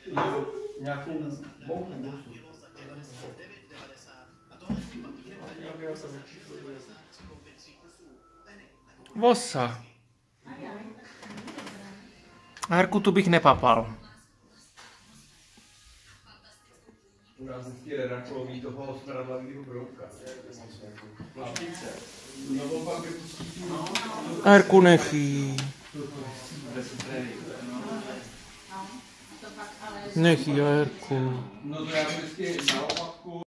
nějakou bouchu. Vosa. Herku tu bych nepapal. U nás vždycky redaktor loví toho smradlavého broubka. Herku nechy. Nechy, Herku. No to já vždycky na opatku.